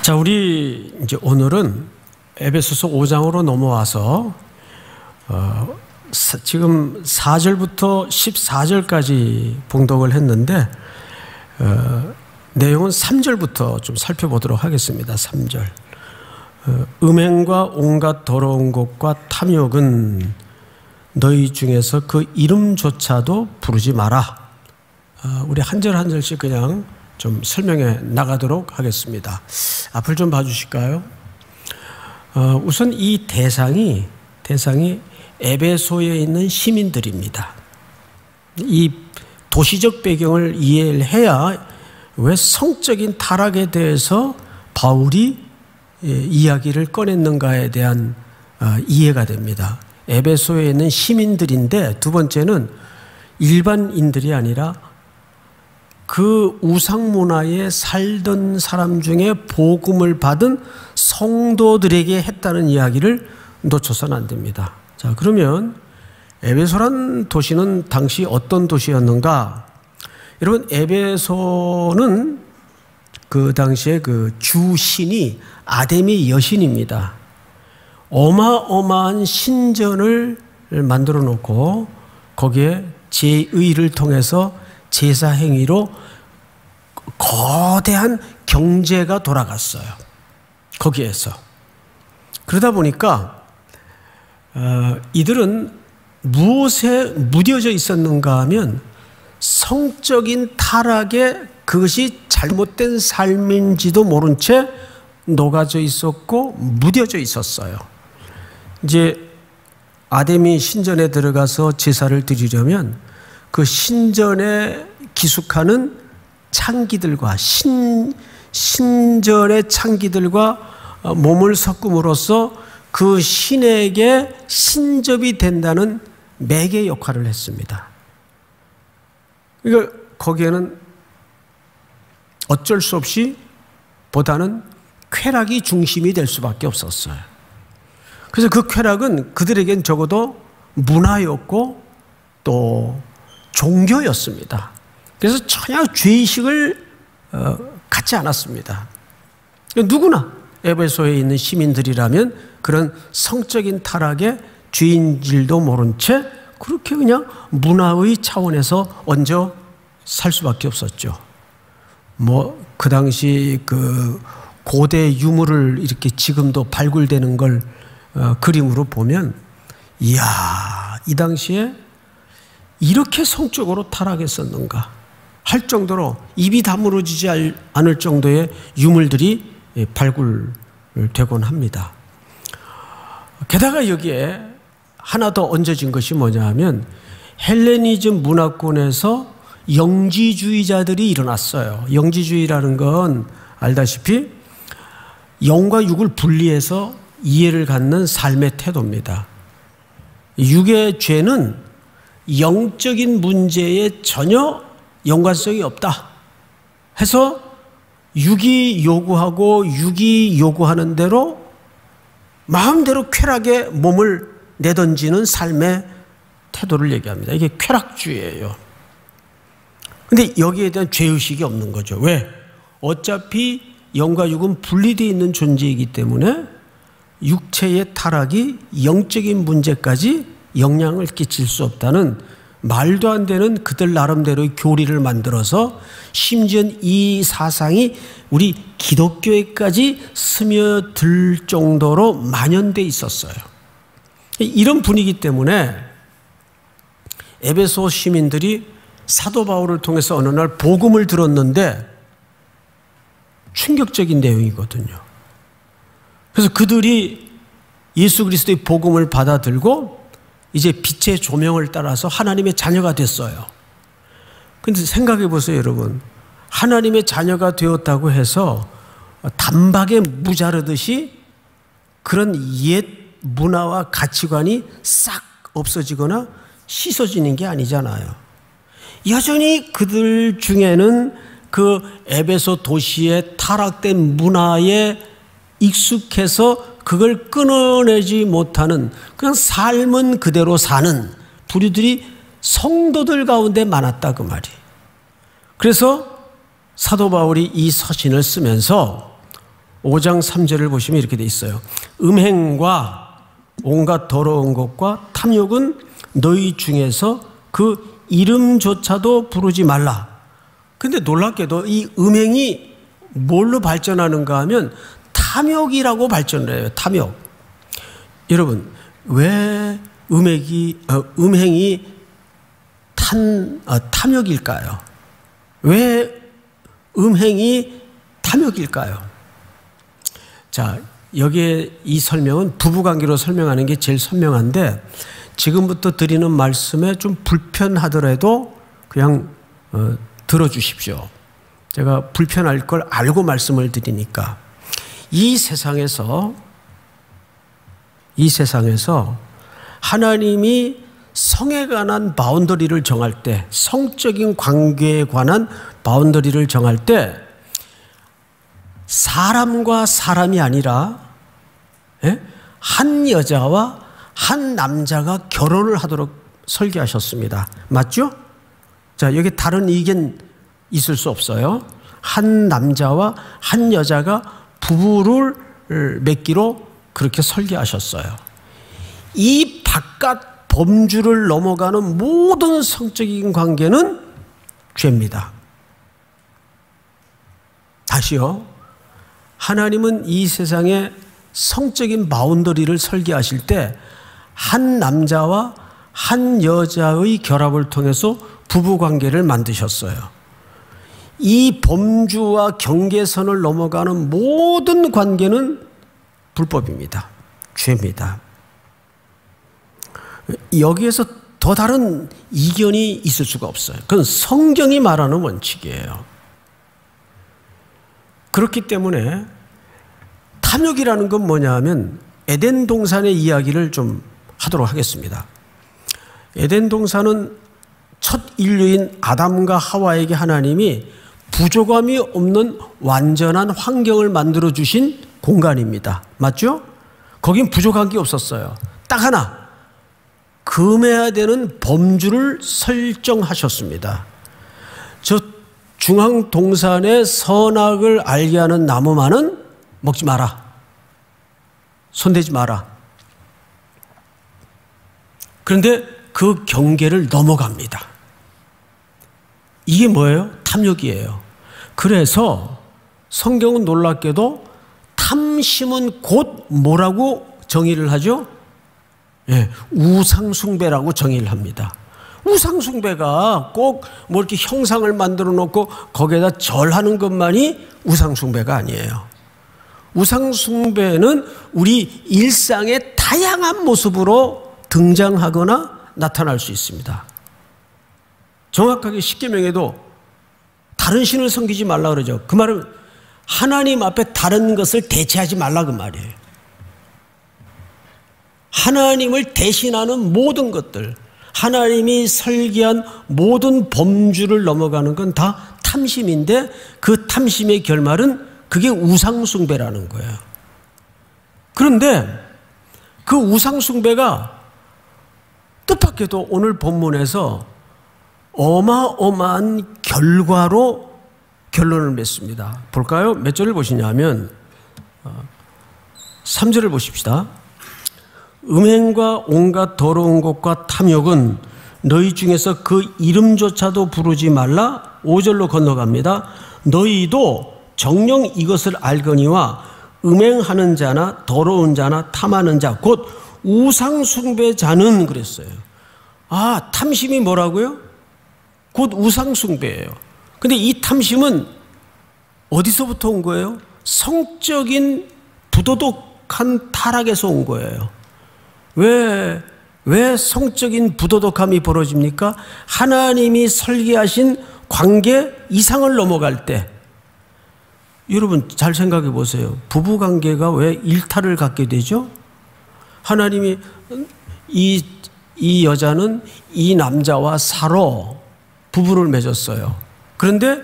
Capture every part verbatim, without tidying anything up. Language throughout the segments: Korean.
자, 우리 이제 오늘은 에베소서 오 장으로 넘어와서 어, 사, 지금 사 절부터 십사 절까지 봉독을 했는데 어, 내용은 삼 절부터 좀 살펴보도록 하겠습니다. 삼 절. 어, 음행과 온갖 더러운 것과 탐욕은 너희 중에서 그 이름조차도 부르지 마라. 어, 우리 한 절 한 절씩 그냥 좀 설명해 나가도록 하겠습니다. 앞을 좀 봐주실까요? 어, 우선 이 대상이 대상이 에베소에 있는 시민들입니다. 이 도시적 배경을 이해를 해야 왜 성적인 타락에 대해서 바울이 예, 이야기를 꺼냈는가에 대한 어, 이해가 됩니다. 에베소에 있는 시민들인데, 두 번째는 일반인들이 아니라 그 우상 문화에 살던 사람 중에 복음을 받은 성도들에게 했다는 이야기를 놓쳐서는 안 됩니다. 자, 그러면 에베소란 도시는 당시 어떤 도시였는가? 여러분, 에베소는 그 당시에 그 주신이 아데미 여신입니다. 어마어마한 신전을 만들어 놓고 거기에 제의를 통해서 제사 행위로 거대한 경제가 돌아갔어요. 거기에서. 그러다 보니까 어, 이들은 무엇에 무뎌져 있었는가 하면 성적인 타락에 그것이 잘못된 삶인지도 모른 채 녹아져 있었고 무뎌져 있었어요. 이제 아데미 신전에 들어가서 제사를 드리려면 그 신전에 기숙하는 창기들과 신, 신전의 창기들과 몸을 섞음으로써 그 신에게 신접이 된다는 매개 역할을 했습니다. 그러니까 거기에는 어쩔 수 없이 보다는 쾌락이 중심이 될 수밖에 없었어요. 그래서 그 쾌락은 그들에겐 적어도 문화였고 또 종교였습니다. 그래서 전혀 죄의식을 어, 갖지 않았습니다. 누구나 에베소에 있는 시민들이라면 그런 성적인 타락의 죄인질도 모른 채 그렇게 그냥 문화의 차원에서 얹어 살 수밖에 없었죠. 뭐 그 당시 그 고대 유물을 이렇게 지금도 발굴되는 걸 어, 그림으로 보면, 이야, 이 당시에 이렇게 성적으로 타락했었는가 할 정도로 입이 다물어지지 않을 정도의 유물들이 발굴되곤 합니다. 게다가 여기에 하나 더 얹어진 것이 뭐냐 하면 헬레니즘 문화권에서 영지주의자들이 일어났어요. 영지주의라는 건 알다시피 영과 육을 분리해서 이해를 갖는 삶의 태도입니다. 육의 죄는 영적인 문제에 전혀 연관성이 없다 해서 육이 요구하고 육이 요구하는 대로 마음대로 쾌락에 몸을 내던지는 삶의 태도를 얘기합니다. 이게 쾌락주의예요. 근데 여기에 대한 죄의식이 없는 거죠. 왜? 어차피 영과 육은 분리되어 있는 존재이기 때문에 육체의 타락이 영적인 문제까지 영향을 끼칠 수 없다는 말도 안 되는 그들 나름대로의 교리를 만들어서 심지어 이 사상이 우리 기독교에까지 스며들 정도로 만연돼 있었어요. 이런 분위기 때문에 에베소 시민들이 사도 바울을 통해서 어느 날 복음을 들었는데 충격적인 내용이거든요. 그래서 그들이 예수 그리스도의 복음을 받아들고 이제 빛의 조명을 따라서 하나님의 자녀가 됐어요. 그런데 생각해 보세요, 여러분. 하나님의 자녀가 되었다고 해서 단박에 무자르듯이 그런 옛 문화와 가치관이 싹 없어지거나 씻어지는 게 아니잖아요. 여전히 그들 중에는 그 에베소 도시의 타락된 문화에 익숙해서 그걸 끊어내지 못하는 그냥 삶은 그대로 사는 부류들이 성도들 가운데 많았다 그 말이에요. 그래서 사도 바울이 이 서신을 쓰면서 오 장 삼 절을 보시면 이렇게 돼 있어요. 음행과 온갖 더러운 것과 탐욕은 너희 중에서 그 이름조차도 부르지 말라. 근데 놀랍게도 이 음행이 뭘로 발전하는가 하면 탐욕이라고 발전을 해요. 탐욕. 여러분, 왜 음행이, 어, 음행이 탄, 어, 탐욕일까요? 왜 음행이 탐욕일까요? 자, 여기에 이 설명은 부부관계로 설명하는 게 제일 선명한데, 지금부터 드리는 말씀에 좀 불편하더라도 그냥 어, 들어주십시오. 제가 불편할 걸 알고 말씀을 드리니까. 이 세상에서 이 세상에서 하나님이 성에 관한 바운더리를 정할 때, 성적인 관계에 관한 바운더리를 정할 때 사람과 사람이 아니라 예? 한 여자와 한 남자가 결혼을 하도록 설계하셨습니다. 맞죠? 자, 여기 다른 의견 있을 수 없어요. 한 남자와 한 여자가 부부를 맺기로 그렇게 설계하셨어요. 이 바깥 범주를 넘어가는 모든 성적인 관계는 죄입니다. 다시요. 하나님은 이 세상에 성적인 바운더리를 설계하실 때 한 남자와 한 여자의 결합을 통해서 부부관계를 만드셨어요. 이 범주와 경계선을 넘어가는 모든 관계는 불법입니다. 죄입니다. 여기에서 더 다른 이견이 있을 수가 없어요. 그건 성경이 말하는 원칙이에요. 그렇기 때문에 탐욕이라는 건 뭐냐 하면 에덴 동산의 이야기를 좀 하도록 하겠습니다. 에덴 동산은 첫 인류인 아담과 하와에게 하나님이 부족함이 없는 완전한 환경을 만들어 주신 공간입니다. 맞죠? 거긴 부족한 게 없었어요. 딱 하나, 금해야 되는 범주를 설정하셨습니다. 저 중앙 동산의 선악을 알게 하는 나무만은 먹지 마라. 손대지 마라. 그런데 그 경계를 넘어갑니다. 이게 뭐예요? 탐욕이에요. 그래서 성경은 놀랍게도 탐심은 곧 뭐라고 정의를 하죠? 예, 우상숭배라고 정의를 합니다. 우상숭배가 꼭 뭐 이렇게 형상을 만들어 놓고 거기에다 절하는 것만이 우상숭배가 아니에요. 우상숭배는 우리 일상의 다양한 모습으로 등장하거나 나타날 수 있습니다. 정확하게 십계명에도 다른 신을 섬기지 말라 그러죠. 그 말은 하나님 앞에 다른 것을 대체하지 말라 그 말이에요. 하나님을 대신하는 모든 것들, 하나님이 설계한 모든 범주를 넘어가는 건 다 탐심인데 그 탐심의 결말은 그게 우상숭배라는 거예요. 그런데 그 우상숭배가 뜻밖에도 오늘 본문에서 어마어마한 결과로 결론을 맺습니다. 볼까요? 몇 절을 보시냐면 삼 절을 보십시다. 음행과 온갖 더러운 것과 탐욕은 너희 중에서 그 이름조차도 부르지 말라. 오 절로 건너갑니다. 너희도 정녕 이것을 알거니와 음행하는 자나 더러운 자나 탐하는 자 곧 우상숭배자는 그랬어요. 아, 탐심이 뭐라고요? 곧 우상숭배예요. 근데 이 탐심은 어디서부터 온 거예요? 성적인 부도덕한 타락에서 온 거예요. 왜, 왜 성적인 부도덕함이 벌어집니까? 하나님이 설계하신 관계 이상을 넘어갈 때. 여러분 잘 생각해 보세요. 부부관계가 왜 일탈을 갖게 되죠? 하나님이 이, 이 여자는 이 남자와 사로 부부를 맺었어요. 그런데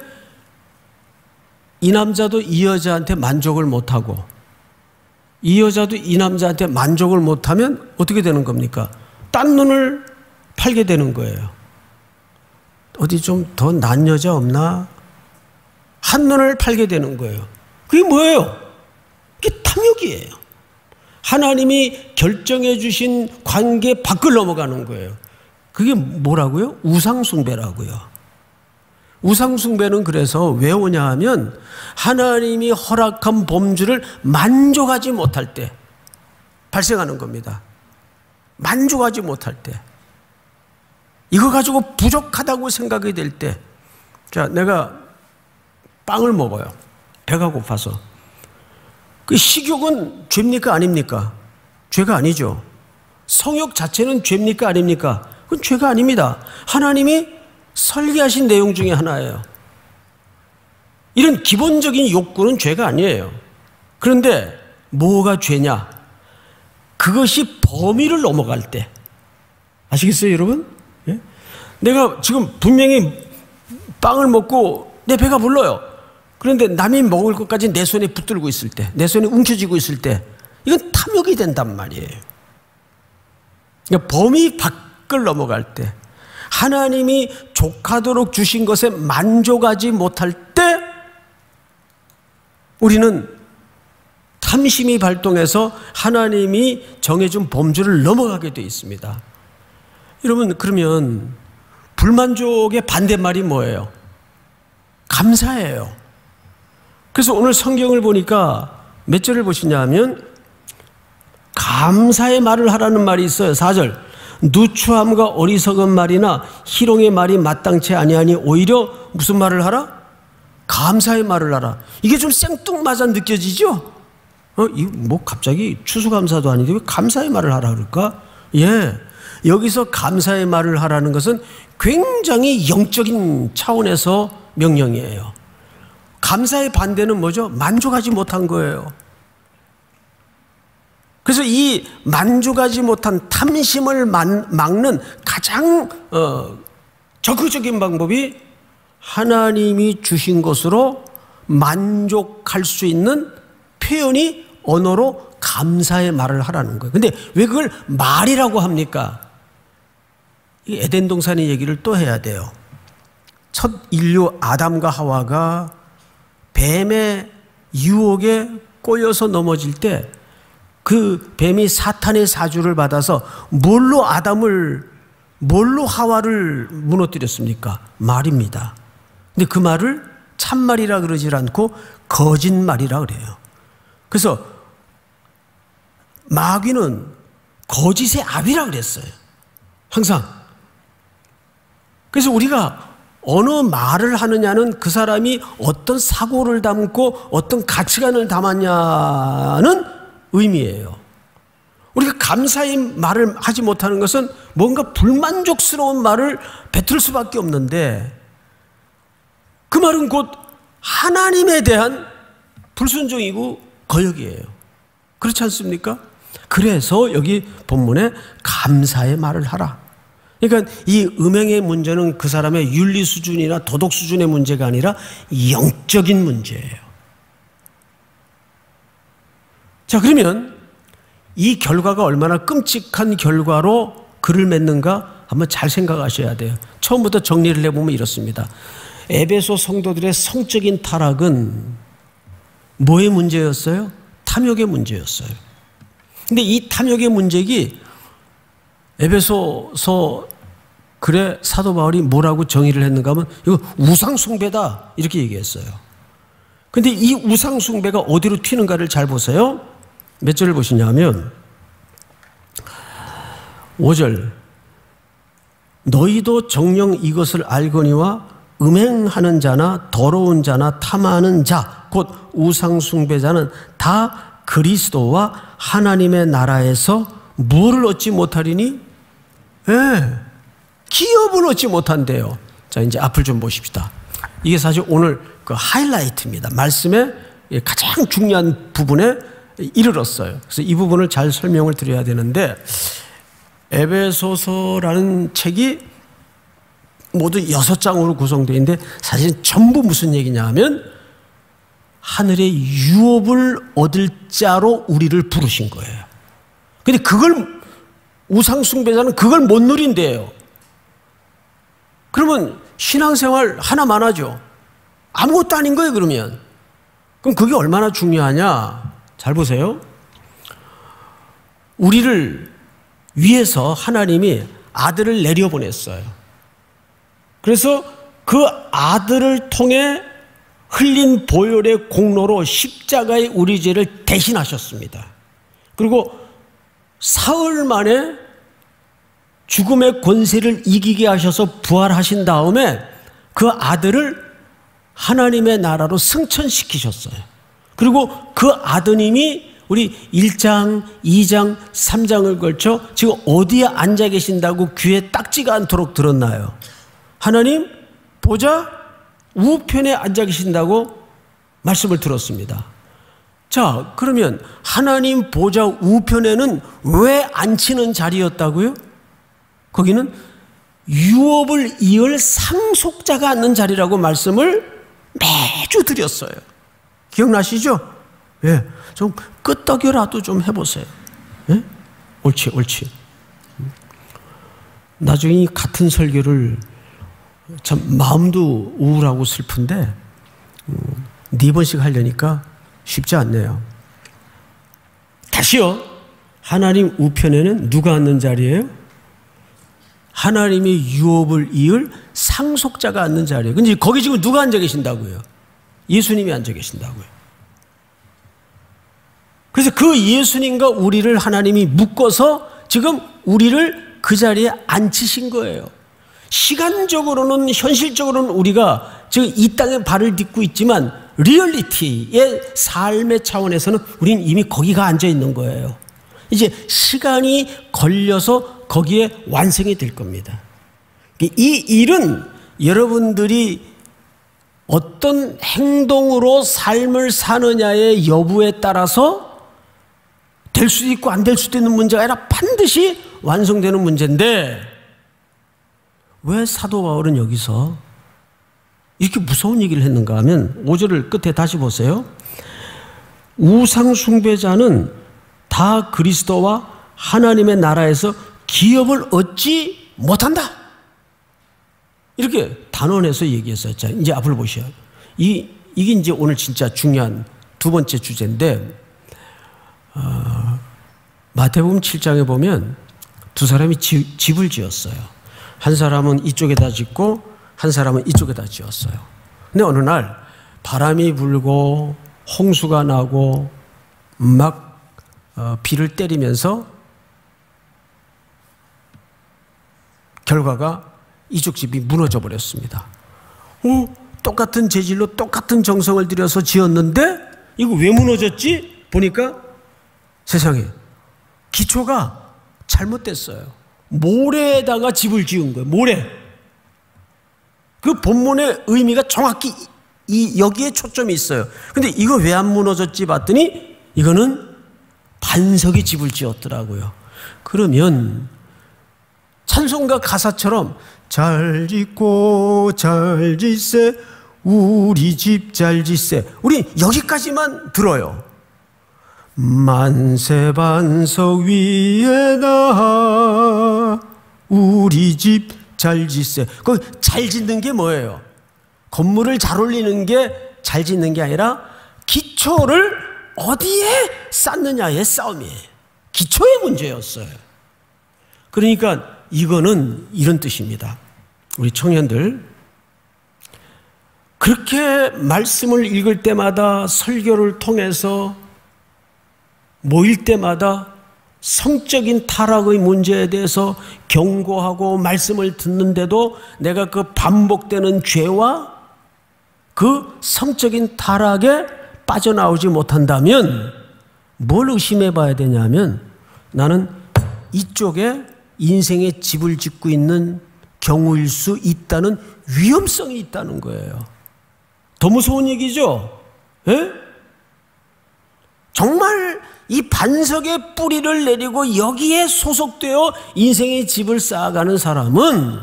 이 남자도 이 여자한테 만족을 못하고 이 여자도 이 남자한테 만족을 못하면 어떻게 되는 겁니까? 딴 눈을 팔게 되는 거예요. 어디 좀 더 난 여자 없나? 한눈을 팔게 되는 거예요. 그게 뭐예요? 이게 탐욕이에요. 하나님이 결정해 주신 관계 밖을 넘어가는 거예요. 그게 뭐라고요? 우상숭배라고요. 우상숭배는 그래서 왜 오냐 하면 하나님이 허락한 범주를 만족하지 못할 때 발생하는 겁니다. 만족하지 못할 때, 이거 가지고 부족하다고 생각이 될 때, 자, 내가 빵을 먹어요. 배가 고파서. 그 식욕은 죄입니까 아닙니까? 죄가 아니죠. 성욕 자체는 죄입니까 아닙니까? 그건 죄가 아닙니다. 하나님이 설계하신 내용 중에 하나예요. 이런 기본적인 욕구는 죄가 아니에요. 그런데 뭐가 죄냐? 그것이 범위를 넘어갈 때. 아시겠어요, 여러분? 예? 내가 지금 분명히 빵을 먹고 내 배가 불러요. 그런데 남이 먹을 것까지 내 손에 붙들고 있을 때, 내 손에 움켜쥐고 있을 때, 이건 탐욕이 된단 말이에요. 그러니까 범위 밖을 넘어갈 때, 하나님이 족하도록 주신 것에 만족하지 못할 때 우리는 탐심이 발동해서 하나님이 정해준 범주를 넘어가게 되어 있습니다. 여러분, 그러면 불만족의 반대말이 뭐예요? 감사예요. 그래서 오늘 성경을 보니까 몇 절을 보시냐 하면 감사의 말을 하라는 말이 있어요. 사 절. 누추함과 어리석은 말이나 희롱의 말이 마땅치 아니하니 오히려 무슨 말을 하라? 감사의 말을 하라. 이게 좀 생뚱맞아 느껴지죠? 어, 이 뭐 갑자기 추수감사도 아닌데 왜 감사의 말을 하라 그럴까? 예, 여기서 감사의 말을 하라는 것은 굉장히 영적인 차원에서 명령이에요. 감사의 반대는 뭐죠? 만족하지 못한 거예요. 그래서 이 만족하지 못한 탐심을 막는 가장 어, 적극적인 방법이 하나님이 주신 것으로 만족할 수 있는 표현이 언어로 감사의 말을 하라는 거예요. 근데 왜 그걸 말이라고 합니까? 이 에덴 동산의 얘기를 또 해야 돼요. 첫 인류 아담과 하와가 뱀의 유혹에 꼬여서 넘어질 때 그 뱀이 사탄의 사주를 받아서 뭘로 아담을, 뭘로 하와를 무너뜨렸습니까? 말입니다. 근데 그 말을 참말이라 그러질 않고 거짓말이라 그래요. 그래서 마귀는 거짓의 아비라 그랬어요. 항상. 그래서 우리가 어느 말을 하느냐는 그 사람이 어떤 사고를 담고 어떤 가치관을 담았냐는 의미예요. 우리가 감사의 말을 하지 못하는 것은 뭔가 불만족스러운 말을 뱉을 수밖에 없는데 그 말은 곧 하나님에 대한 불순종이고 거역이에요. 그렇지 않습니까? 그래서 여기 본문에 감사의 말을 하라. 그러니까 이 음행의 문제는 그 사람의 윤리 수준이나 도덕 수준의 문제가 아니라 영적인 문제예요. 자, 그러면 이 결과가 얼마나 끔찍한 결과로 글을 맺는가 한번 잘 생각하셔야 돼요. 처음부터 정리를 해보면 이렇습니다. 에베소 성도들의 성적인 타락은 뭐의 문제였어요? 탐욕의 문제였어요. 근데 이 탐욕의 문제기 에베소서 글에 사도 바울이 뭐라고 정의를 했는가 하면 이거 우상숭배다 이렇게 얘기했어요. 근데 이 우상숭배가 어디로 튀는가를 잘 보세요. 몇 절을 보시냐면 오 절. 너희도 정녕 이것을 알거니와 음행하는 자나 더러운 자나 탐하는 자 곧 우상숭배자는 다 그리스도와 하나님의 나라에서 무엇을 얻지 못하리니? 예, 기업을 얻지 못한대요. 자, 이제 앞을 좀 보십시다. 이게 사실 오늘 그 하이라이트입니다. 말씀의 가장 중요한 부분에 이르렀어요. 그래서 이 부분을 잘 설명을 드려야 되는데 에베소서라는 책이 모두 여섯 장으로 구성되어 있는데 사실 전부 무슨 얘기냐 하면 하늘의 유업을 얻을 자로 우리를 부르신 거예요. 근데 그걸 우상숭배자는 그걸 못 누린대요. 그러면 신앙생활 하나만 하죠. 아무것도 아닌 거예요, 그러면. 그럼 그게 얼마나 중요하냐? 잘 보세요. 우리를 위해서 하나님이 아들을 내려보냈어요. 그래서 그 아들을 통해 흘린 보혈의 공로로 십자가의 우리 죄를 대신하셨습니다. 그리고 사흘 만에 죽음의 권세를 이기게 하셔서 부활하신 다음에 그 아들을 하나님의 나라로 승천시키셨어요. 그리고 그 아드님이 우리 일 장, 이 장, 삼 장을 걸쳐 지금 어디에 앉아 계신다고 귀에 딱지가 않도록 들었나요? 하나님 보좌 우편에 앉아 계신다고 말씀을 들었습니다. 자, 그러면 하나님 보좌 우편에는 왜 앉히는 자리였다고요? 거기는 유업을 이을 상속자가 앉는 자리라고 말씀을 매주 드렸어요. 기억나시죠? 예, 좀 끄떡이라도 좀 해보세요. 예? 옳지, 옳지. 나중에 이 같은 설교를 참 마음도 우울하고 슬픈데 음, 네 번씩 하려니까 쉽지 않네요. 다시요. 하나님 우편에는 누가 앉는 자리예요? 하나님의 유업을 이을 상속자가 앉는 자리예요. 근데 거기 지금 누가 앉아 계신다고요? 예수님이 앉아 계신다고요. 그래서 그 예수님과 우리를 하나님이 묶어서 지금 우리를 그 자리에 앉히신 거예요. 시간적으로는, 현실적으로는 우리가 지금 이 땅에 발을 딛고 있지만 리얼리티의 삶의 차원에서는 우리는 이미 거기가 앉아 있는 거예요. 이제 시간이 걸려서 거기에 완성이 될 겁니다. 이 일은 여러분들이 어떤 행동으로 삶을 사느냐의 여부에 따라서 될 수도 있고 안 될 수도 있는 문제가 아니라 반드시 완성되는 문제인데, 왜 사도 바울은 여기서 이렇게 무서운 얘기를 했는가 하면 오 절을 끝에 다시 보세요. 우상 숭배자는 다 그리스도와 하나님의 나라에서 기업을 얻지 못한다. 이렇게 단언해서 얘기했어요. 자, 이제 앞을 보셔요. 이, 이게 이제 오늘 진짜 중요한 두 번째 주제인데, 어, 마태복음 칠 장에 보면 두 사람이 집, 집을 지었어요. 한 사람은 이쪽에다 짓고 한 사람은 이쪽에다 지었어요. 근데 어느 날 바람이 불고 홍수가 나고 막 어, 비를 때리면서 결과가 이쪽 집이 무너져 버렸습니다. 어, 똑같은 재질로 똑같은 정성을 들여서 지었는데 이거 왜 무너졌지? 보니까 세상에 기초가 잘못됐어요. 모래에다가 집을 지은 거예요. 모래. 그 본문의 의미가 정확히 이 여기에 초점이 있어요. 근데 이거 왜 안 무너졌지 봤더니 이거는 반석이 집을 지었더라고요. 그러면 찬송가 가사처럼 잘 짓고 잘 짓세 우리 집 잘 짓세, 우리 여기까지만 들어요. 만세 반석 위에 나 우리 집 잘 짓세. 그 잘 짓는 게 뭐예요? 건물을 잘 올리는 게 잘 짓는 게 아니라 기초를 어디에 쌓느냐의 싸움이에요. 기초의 문제였어요. 그러니까 이거는 이런 뜻입니다. 우리 청년들, 그렇게 말씀을 읽을 때마다, 설교를 통해서 모일 때마다 성적인 타락의 문제에 대해서 경고하고 말씀을 듣는데도 내가 그 반복되는 죄와 그 성적인 타락에 빠져나오지 못한다면 뭘 의심해 봐야 되냐면, 나는 이쪽에 인생의 집을 짓고 있는 경우일 수 있다는 위험성이 있다는 거예요. 더 무서운 얘기죠? 예? 정말 이 반석의 뿌리를 내리고 여기에 소속되어 인생의 집을 쌓아가는 사람은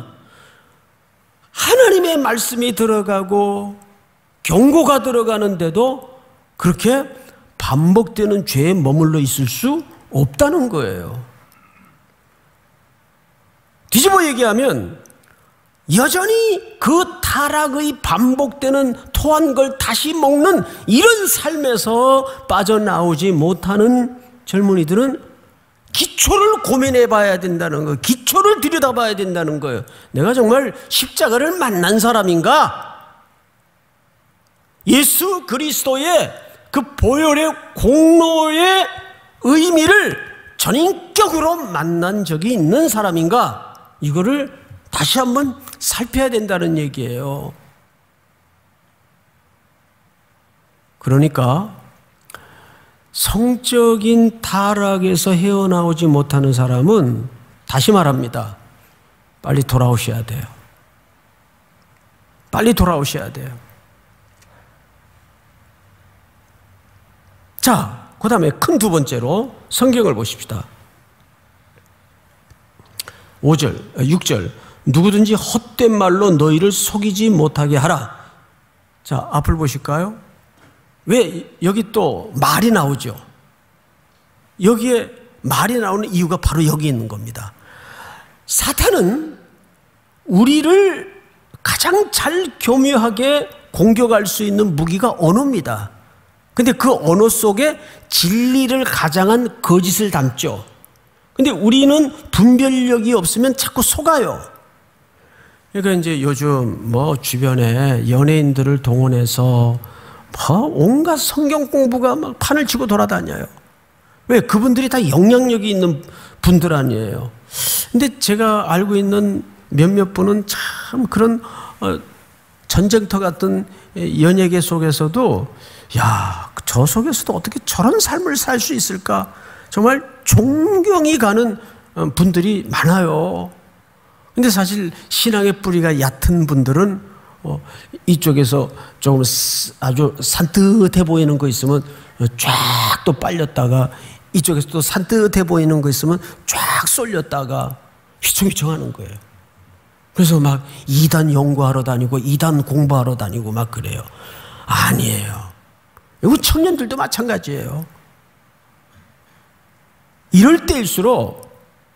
하나님의 말씀이 들어가고 경고가 들어가는데도 그렇게 반복되는 죄에 머물러 있을 수 없다는 거예요. 뒤집어 얘기하면 여전히 그 타락의 반복되는 토한 걸 다시 먹는 이런 삶에서 빠져나오지 못하는 젊은이들은 기초를 고민해 봐야 된다는 거예요. 기초를 들여다봐야 된다는 거예요. 내가 정말 십자가를 만난 사람인가? 예수 그리스도의 그 보혈의 공로의 의미를 전인격으로 만난 적이 있는 사람인가? 이거를 다시 한번 살펴야 된다는 얘기예요. 그러니까 성적인 타락에서 헤어나오지 못하는 사람은 다시 말합니다. 빨리 돌아오셔야 돼요. 빨리 돌아오셔야 돼요. 자, 그 다음에 큰 두 번째로 성경을 보십시다. 오 절, 육 절. 누구든지 헛된 말로 너희를 속이지 못하게 하라. 자, 앞을 보실까요? 왜 여기 또 말이 나오죠? 여기에 말이 나오는 이유가 바로 여기 있는 겁니다. 사탄은 우리를 가장 잘 교묘하게 공격할 수 있는 무기가 언어입니다. 근데 그 언어 속에 진리를 가장한 거짓을 담죠. 근데 우리는 분별력이 없으면 자꾸 속아요. 그러니까 이제 요즘 뭐 주변에 연예인들을 동원해서 뭐 온갖 성경 공부가 막 판을 치고 돌아다녀요. 왜? 그분들이 다 영향력이 있는 분들 아니에요. 근데 제가 알고 있는 몇몇 분은 참 그런 어, 전쟁터 같은 연예계 속에서도 야, 저 속에서도 어떻게 저런 삶을 살 수 있을까? 정말 존경이 가는 분들이 많아요. 근데 사실 신앙의 뿌리가 얕은 분들은 어, 이쪽에서 조금 아주 산뜻해 보이는 거 있으면 쫙 또 빨렸다가 이쪽에서 또 산뜻해 보이는 거 있으면 쫙 쏠렸다가 휘청휘청하는 거예요. 그래서 막 이단 연구하러 다니고 이단 공부하러 다니고 막 그래요. 아니에요. 이거 청년들도 마찬가지예요. 이럴 때일수록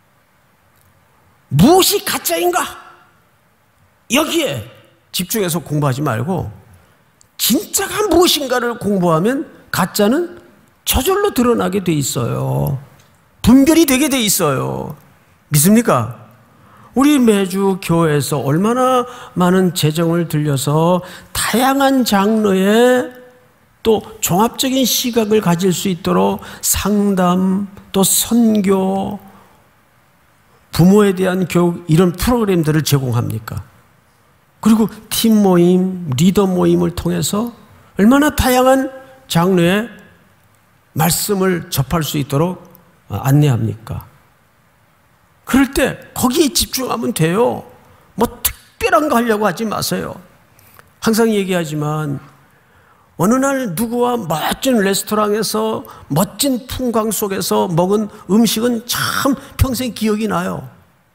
무엇이 가짜인가? 여기에 집중해서 공부하지 말고 진짜가 무엇인가를 공부하면 가짜는 저절로 드러나게 돼 있어요. 분별이 되게 돼 있어요. 믿습니까? 우리 매주 교회에서 얼마나 많은 재정을 들여서 다양한 장르의 또 종합적인 시각을 가질 수 있도록 상담, 또 선교, 부모에 대한 교육 이런 프로그램들을 제공합니까? 그리고 팀 모임, 리더 모임을 통해서 얼마나 다양한 장르의 말씀을 접할 수 있도록 안내합니까? 그럴 때 거기에 집중하면 돼요. 뭐 특별한 거 하려고 하지 마세요. 항상 얘기하지만 어느 날 누구와 멋진 레스토랑에서 멋진 풍광 속에서 먹은 음식은 참 평생 기억이 나요.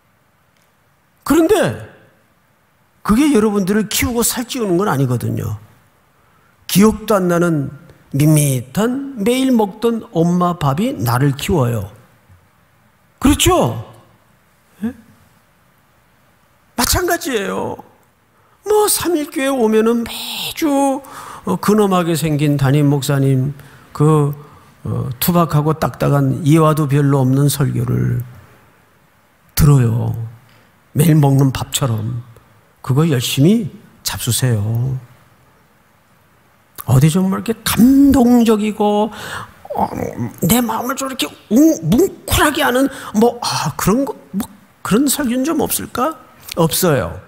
그런데 그게 여러분들을 키우고 살찌우는 건 아니거든요. 기억도 안 나는 밋밋한 매일 먹던 엄마 밥이 나를 키워요. 그렇죠? 예? 마찬가지예요. 뭐 삼일교회 오면은 매주 어, 근엄하게 생긴 담임 목사님 그 어, 투박하고 딱딱한 이해와도 별로 없는 설교를 들어요. 매일 먹는 밥처럼. 그거 열심히 잡수세요. 어디 정말 이렇게 감동적이고 어, 내 마음을 좀 이렇게 웅, 뭉클하게 하는 뭐 아, 그런 거, 뭐 그런 설교는 좀 없을까? 없어요.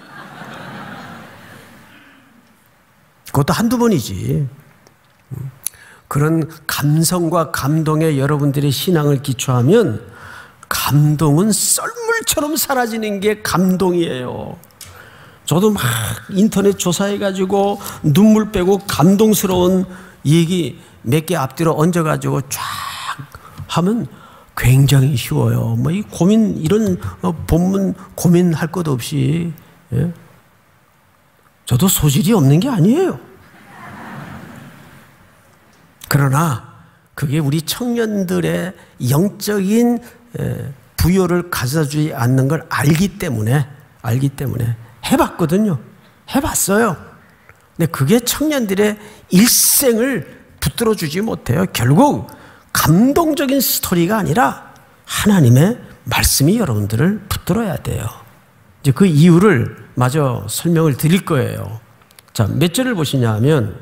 그것도 한두 번이지. 그런 감성과 감동에 여러분들의 신앙을 기초하면 감동은 썰물처럼 사라지는 게 감동이에요. 저도 막 인터넷 조사해가지고 눈물 빼고 감동스러운 얘기 몇 개 앞뒤로 얹어가지고 쫙 하면 굉장히 쉬워요. 뭐 이 고민, 이런 본문 고민할 것 없이. 예? 저도 소질이 없는 게 아니에요. 그러나 그게 우리 청년들의 영적인 부여를 가져주지 않는 걸 알기 때문에, 알기 때문에 해봤거든요. 해봤어요. 근데 그게 청년들의 일생을 붙들어 주지 못해요. 결국 감동적인 스토리가 아니라 하나님의 말씀이 여러분들을 붙들어야 돼요. 이제 그 이유를 마저 설명을 드릴 거예요. 자, 몇 절을 보시냐 하면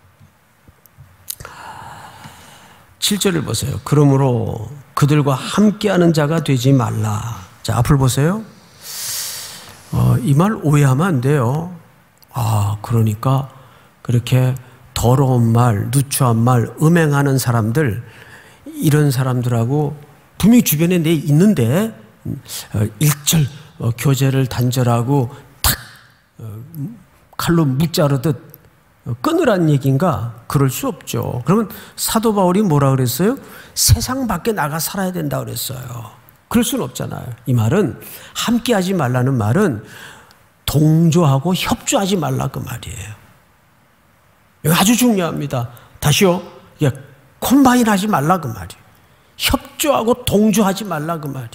칠 절을 보세요. 그러므로 그들과 함께하는 자가 되지 말라. 자, 앞을 보세요. 어, 이 말 오해하면 안 돼요. 아, 그러니까 그렇게 더러운 말, 누추한 말, 음행하는 사람들, 이런 사람들하고 분명히 주변에 내 있는데 일절 교제를 단절하고 탁 칼로 무자르듯 끊으란 얘기인가? 그럴 수 없죠. 그러면 사도 바울이 뭐라 그랬어요? 세상 밖에 나가 살아야 된다 그랬어요. 그럴 수는 없잖아요. 이 말은 함께 하지 말라는 말은 동조하고 협조하지 말라 그 말이에요. 이거 아주 중요합니다. 다시요. 콤바인 하지 말라 그 말이에요. 협조하고 동조하지 말라 그 말이에요.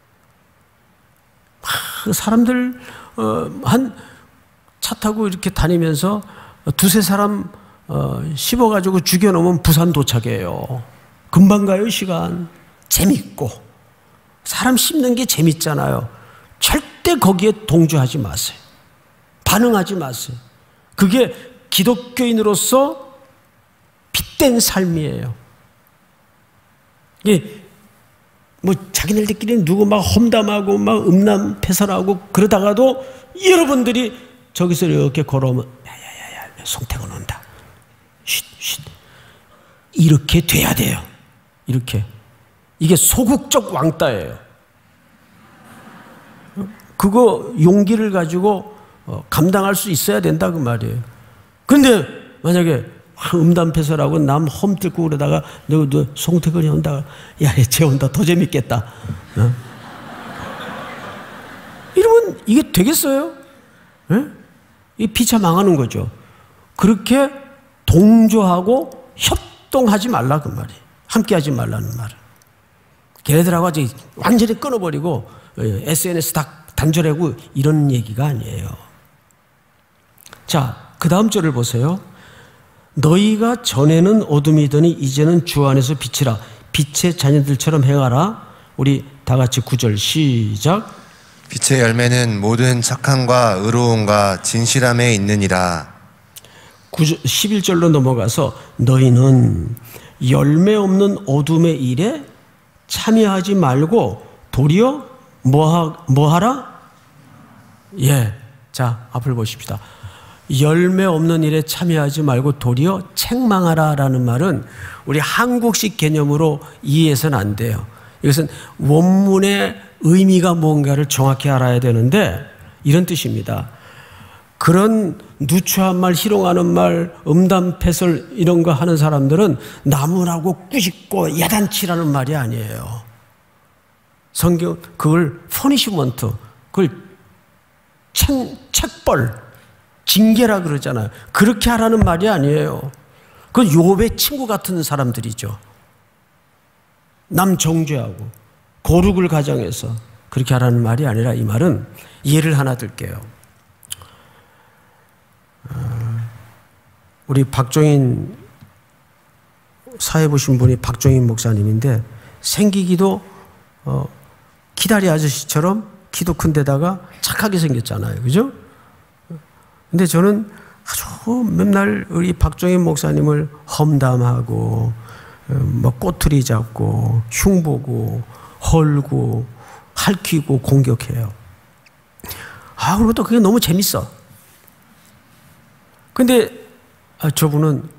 사람들 한 차 타고 이렇게 다니면서 두세 사람 씹어가지고 죽여놓으면 부산 도착해요. 금방 가요 시간. 재밌고 사람 씹는 게 재밌잖아요. 절대 거기에 동조하지 마세요. 반응하지 마세요. 그게 기독교인으로서 핏된 삶이에요. 이게 뭐 자기네들끼리 누구 막 험담하고 막 음란패설하고 그러다가도 여러분들이 저기서 이렇게 걸어오면 야야야야 송태근 온다. 쉿, 쉿. 이렇게 돼야 돼요. 이렇게. 이게 소극적 왕따예요. 그거 용기를 가지고 감당할 수 있어야 된다 그 말이에요. 그런데 만약에 음담패설하고 남 험뜯고 그러다가 너, 너 송태근이 온다. 야, 쟤 온다. 더 재밌겠다. 어? 이러면 이게 되겠어요? 예? 이 피차 망하는 거죠. 그렇게 동조하고 협동하지 말라 그 말이에요. 함께 하지 말라는 말은. 걔네들하고 아직 완전히 끊어버리고 에스엔에스 다 단절하고 이런 얘기가 아니에요. 자, 그 다음 절을 보세요. 너희가 전에는 어둠이더니 이제는 주 안에서 빛이라. 빛의 자녀들처럼 행하라. 우리 다 같이 구 절 시작. 빛의 열매는 모든 착함과 의로움과 진실함에 있느니라. 십일 절로 넘어가서 너희는 열매 없는 어둠의 일에 참여하지 말고 도리어 뭐하, 뭐하라? 예. 자, 앞을 보십시다. 열매 없는 일에 참여하지 말고 도리어 책망하라 라는 말은 우리 한국식 개념으로 이해해서는 안 돼요. 이것은 원문의 의미가 뭔가를 정확히 알아야 되는데 이런 뜻입니다. 그런 누추한 말, 희롱하는 말, 음담패설 이런 거 하는 사람들은 나무라고 꾸짖고 야단치라는 말이 아니에요. 성경 그걸 퍼니시먼트, 그걸 책, 책벌, 징계라 그러잖아요. 그렇게 하라는 말이 아니에요. 그건 욥의 친구 같은 사람들이죠. 남 정죄하고 거룩을 가정해서 그렇게 하라는 말이 아니라 이 말은 예를 하나 들게요. 우리 박종인 사회 보신 분이 박종인 목사님인데 생기기도 어, 기다리 아저씨처럼 키도 큰 데다가 착하게 생겼잖아요. 그죠? 근데 저는 아주 맨날 우리 박종인 목사님을 험담하고 뭐 꼬투리 잡고 흉보고 헐고 핥히고 공격해요. 아, 그리고 또 그게 너무 재밌어. 근데 아, 저분은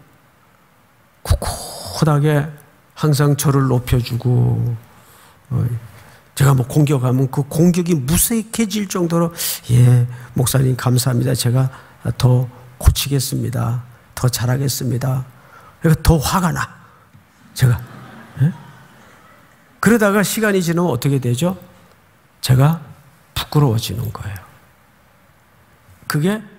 꿋꿋하게 항상 저를 높여주고 어, 제가 뭐 공격하면 그 공격이 무색해질 정도로 예, 목사님 감사합니다. 제가 더 고치겠습니다. 더 잘하겠습니다. 그러니까 더 화가 나. 제가. 예? 그러다가 시간이 지나면 어떻게 되죠? 제가 부끄러워지는 거예요. 그게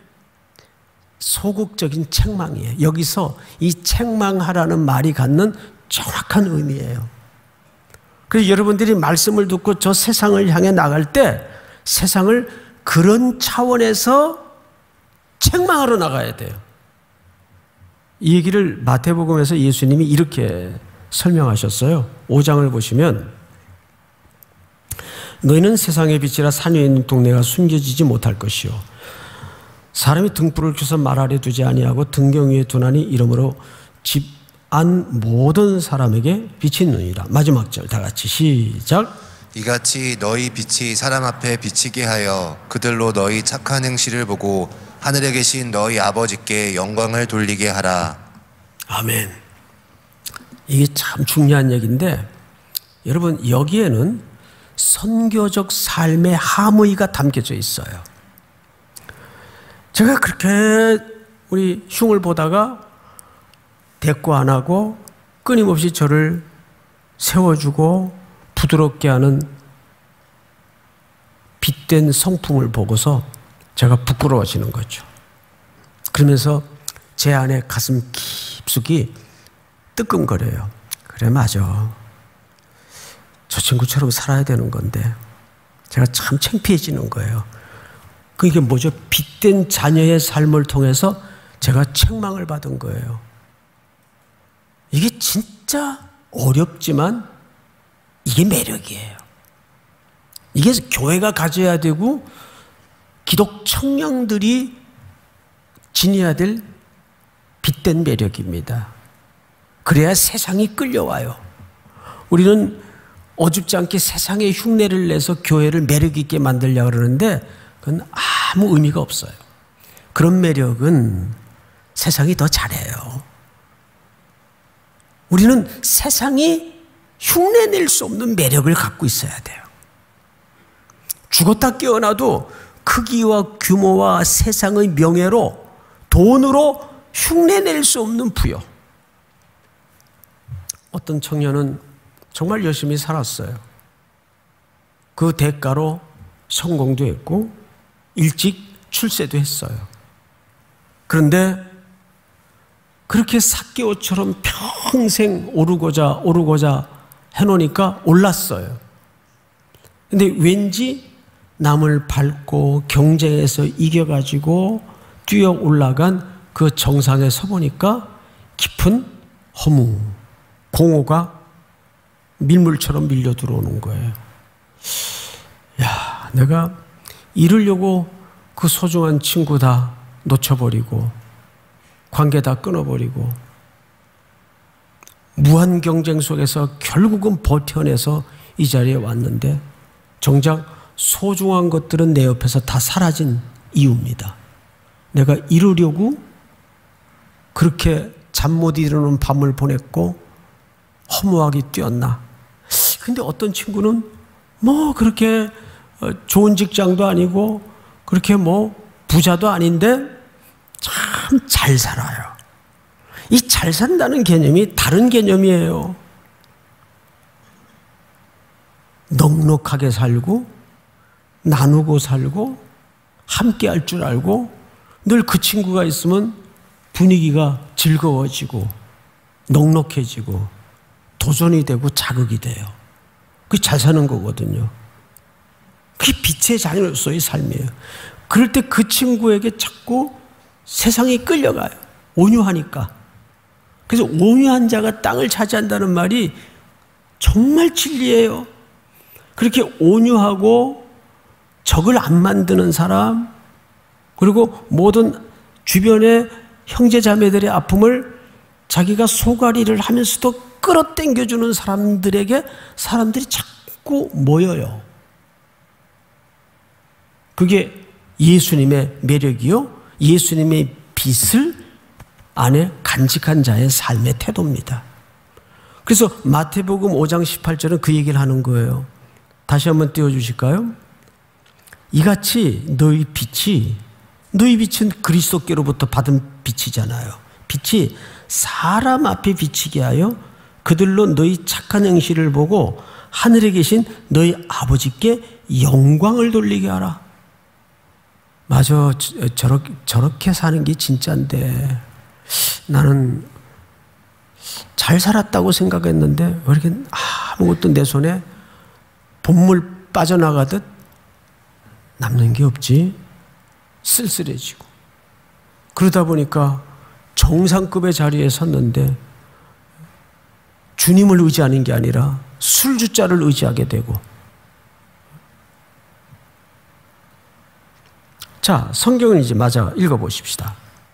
소극적인 책망이에요. 여기서 이 책망하라는 말이 갖는 정확한 의미예요. 그래서 여러분들이 말씀을 듣고 저 세상을 향해 나갈 때 세상을 그런 차원에서 책망하러 나가야 돼요. 이 얘기를 마태복음에서 예수님이 이렇게 설명하셨어요. 오 장을 보시면 너희는 세상의 빛이라 산 위에 있는 동네가 숨겨지지 못할 것이요 사람이 등불을 켜서 말 아래 두지 아니하고 등경 위에 두나니 이러므로 집 안 모든 사람에게 빛이 있느니라. 마지막 절 다 같이 시작. 이같이 너희 빛이 사람 앞에 비치게 하여 그들로 너희 착한 행실을 보고 하늘에 계신 너희 아버지께 영광을 돌리게 하라. 아멘. 이게 참 중요한 얘기인데 여러분 여기에는 선교적 삶의 함의가 담겨져 있어요. 제가 그렇게 우리 흉을 보다가 대꾸 안 하고 끊임없이 저를 세워주고 부드럽게 하는 빛된 성품을 보고서 제가 부끄러워지는 거죠. 그러면서 제 안에 가슴 깊숙이 뜨끔거려요. 그래 맞아. 저 친구처럼 살아야 되는 건데 제가 참 창피해지는 거예요. 그게 뭐죠? 빛된 자녀의 삶을 통해서 제가 책망을 받은 거예요. 이게 진짜 어렵지만 이게 매력이에요. 이게 교회가 가져야 되고 기독 청년들이 지녀야 될 빛된 매력입니다. 그래야 세상이 끌려와요. 우리는 어줍지 않게 세상에 흉내를 내서 교회를 매력 있게 만들려고 그러는데 그건 아무 의미가 없어요. 그런 매력은 세상이 더 잘해요. 우리는 세상이 흉내낼 수 없는 매력을 갖고 있어야 돼요. 죽었다 깨어나도 크기와 규모와 세상의 명예로 돈으로 흉내낼 수 없는 부여. 어떤 청년은 정말 열심히 살았어요. 그 대가로 성공도 했고 일찍 출세도 했어요. 그런데 그렇게 삭개오처럼 평생 오르고자 오르고자 해놓으니까 올랐어요. 근데 왠지 남을 밟고 경쟁에서 이겨가지고 뛰어 올라간 그 정상에 서보니까 깊은 허무, 공허가 밀물처럼 밀려 들어오는 거예요. 야, 내가 이루려고 그 소중한 친구 다 놓쳐버리고 관계 다 끊어버리고 무한 경쟁 속에서 결국은 버텨내서 이 자리에 왔는데 정작 소중한 것들은 내 옆에서 다 사라진 이유입니다. 내가 이루려고 그렇게 잠 못 이루는 밤을 보냈고 허무하게 뛰었나. 근데 어떤 친구는 뭐 그렇게 좋은 직장도 아니고 그렇게 뭐 부자도 아닌데 참 잘 살아요. 이 잘 산다는 개념이 다른 개념이에요. 넉넉하게 살고 나누고 살고 함께 할 줄 알고 늘 그 친구가 있으면 분위기가 즐거워지고 넉넉해지고 도전이 되고 자극이 돼요. 그게 잘 사는 거거든요. 그게 빛의 자녀로서의 삶이에요. 그럴 때 그 친구에게 자꾸 세상이 끌려가요. 온유하니까. 그래서 온유한 자가 땅을 차지한다는 말이 정말 진리예요. 그렇게 온유하고 적을 안 만드는 사람, 그리고 모든 주변의 형제자매들의 아픔을 자기가 소가리를 하면서도 끌어당겨주는 사람들에게 사람들이 자꾸 모여요. 그게 예수님의 매력이요, 예수님의 빛을 안에 간직한 자의 삶의 태도입니다. 그래서 마태복음 오 장 십팔 절은 그 얘기를 하는 거예요. 다시 한번 띄워주실까요? 이같이 너희 빛이, 너희 빛은 그리스도께로부터 받은 빛이잖아요. 빛이 사람 앞에 비치게 하여 그들로 너희 착한 행실을 보고 하늘에 계신 너희 아버지께 영광을 돌리게 하라. 맞아, 저렇게, 저렇게 사는 게 진짜인데 나는 잘 살았다고 생각했는데 왜 이렇게 아무것도 내 손에 본물 빠져나가듯 남는 게 없지? 쓸쓸해지고 그러다 보니까 정상급의 자리에 섰는데 주님을 의지하는 게 아니라 술주자를 의지하게 되고. 자, 성경을 이제 맞아 읽어보십시다.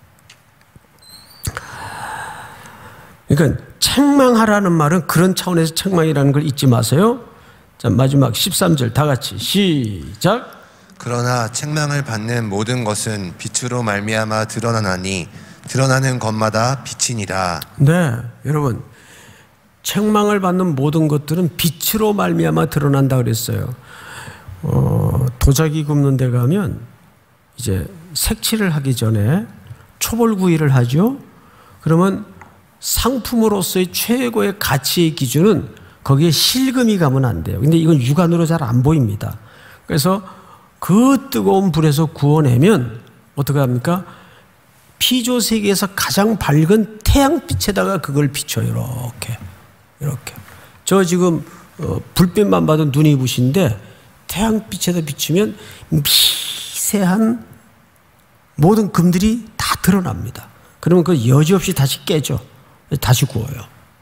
그러니까 책망하라는 말은 그런 차원에서 책망이라는 걸 잊지 마세요. 자, 마지막 십삼 절 다 같이 시작. 그러나 책망을 받는 모든 것은 빛으로 말미암아 드러나나니 드러나는 것마다 빛이니라. 네, 여러분, 책망을 받는 모든 것들은 빛으로 말미암아 드러난다 그랬어요. 어, 도자기 굽는 데 가면 이제 색칠을 하기 전에 초벌구이를 하죠. 그러면 상품으로서의 최고의 가치의 기준은 거기에 실금이 가면 안 돼요. 근데 이건 육안으로 잘 안 보입니다. 그래서 그 뜨거운 불에서 구워내면 어떻게 합니까? 피조 세계에서 가장 밝은 태양빛에다가 그걸 비춰요. 이렇게 이렇게. 저 지금 어, 불빛만 봐도 눈이 부신데 태양빛에다 비추면 미세한 모든 금들이 다 드러납니다. 그러면 그 여지없이 다시 깨져. 다시 구워요.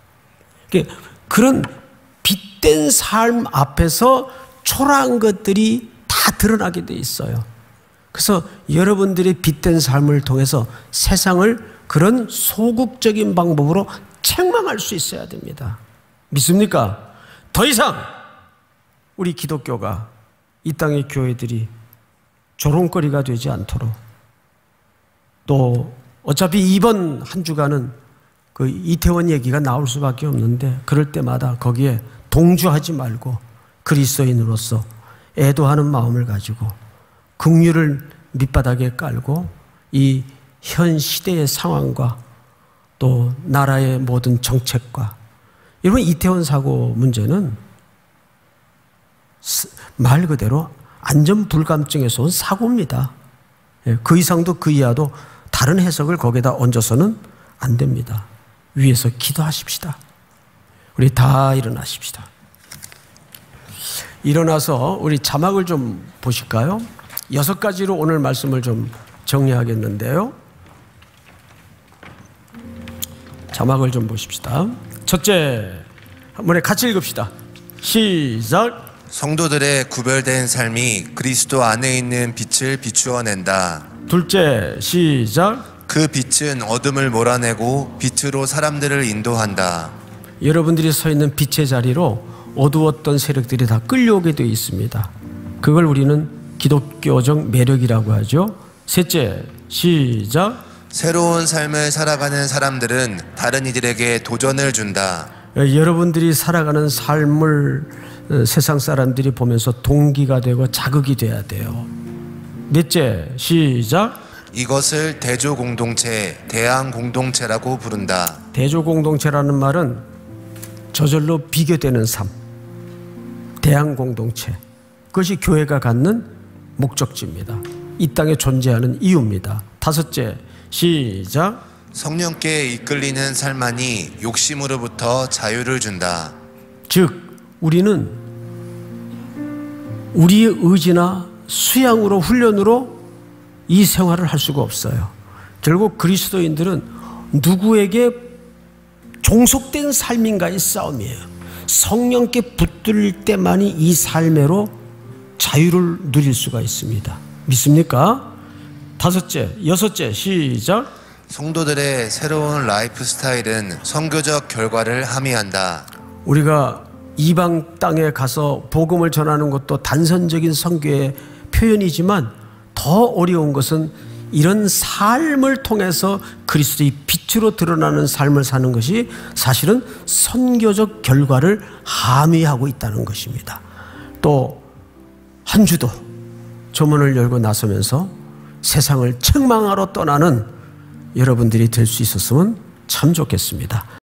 그런 빛된 삶 앞에서 초라한 것들이 다 드러나게 돼 있어요. 그래서 여러분들의 빛된 삶을 통해서 세상을 그런 소극적인 방법으로 책망할 수 있어야 됩니다. 믿습니까? 더 이상 우리 기독교가 이 땅의 교회들이 조롱거리가 되지 않도록, 또 어차피 이번 한 주간은 그 이태원 얘기가 나올 수밖에 없는데 그럴 때마다 거기에 동조하지 말고 그리스도인으로서 애도하는 마음을 가지고 긍휼을 밑바닥에 깔고 이 현 시대의 상황과 또 나라의 모든 정책과, 여러분 이태원 사고 문제는 말 그대로 안전불감증에서 온 사고입니다. 그 이상도 그 이하도 다른 해석을 거기에다 얹어서는 안 됩니다. 위에서 기도하십시다. 우리 다 일어나십시다. 일어나서 우리 자막을 좀 보실까요? 여섯 가지로 오늘 말씀을 좀 정리하겠는데요. 자막을 좀 보십시다. 첫째, 한 번에 같이 읽읍시다. 시작. 성도들의 구별된 삶이 그리스도 안에 있는 빛을 비추어낸다. 둘째, 시작. 그 빛은 어둠을 몰아내고 빛으로 사람들을 인도한다. 여러분들이 서 있는 빛의 자리로 어두웠던 세력들이 다 끌려오게 되어 있습니다. 그걸 우리는 기독교적 매력이라고 하죠. 셋째, 시작. 새로운 삶을 살아가는 사람들은 다른 이들에게 도전을 준다. 여러분들이 살아가는 삶을 세상 사람들이 보면서 동기가 되고 자극이 돼야 돼요. 넷째, 시작. 이것을 대조공동체, 대항공동체라고 부른다. 대조공동체라는 말은 저절로 비교되는 삶, 대항공동체, 그것이 교회가 갖는 목적지입니다. 이 땅에 존재하는 이유입니다. 다섯째, 시작. 성령께 이끌리는 삶만이 욕심으로부터 자유를 준다. 즉 우리는 우리의 의지나 수양으로, 훈련으로 이 생활을 할 수가 없어요. 결국 그리스도인들은 누구에게 종속된 삶인가의 싸움이에요. 성령께 붙들 때만이 이 삶으로 자유를 누릴 수가 있습니다. 믿습니까? 다섯째, 여섯째, 시작. 성도들의 새로운 라이프 스타일은 선교적 결과를 함의한다. 우리가 이방 땅에 가서 복음을 전하는 것도 단선적인 선교의 표현이지만 더 어려운 것은 이런 삶을 통해서 그리스도의 빛으로 드러나는 삶을 사는 것이 사실은 선교적 결과를 함의하고 있다는 것입니다. 또 한 주도 조문을 열고 나서면서 세상을 책망하러 떠나는 여러분들이 될 수 있었으면 참 좋겠습니다.